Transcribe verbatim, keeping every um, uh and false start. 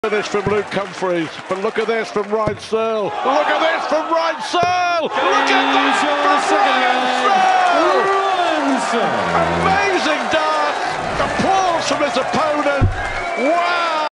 Finish from Luke Humphries, but look at this from Searle. Look at this from Searle. Look at this from